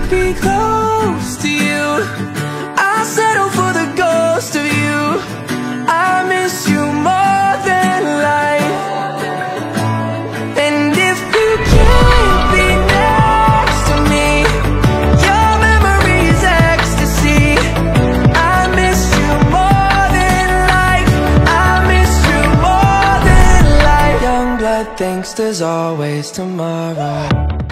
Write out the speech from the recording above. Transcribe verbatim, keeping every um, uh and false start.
be close to you. I'll settle for the ghost of you. I miss you more than life. And if you can't be next to me, your memory's ecstasy. I miss you more than life. I miss you more than life. Young blood thinks there's always tomorrow.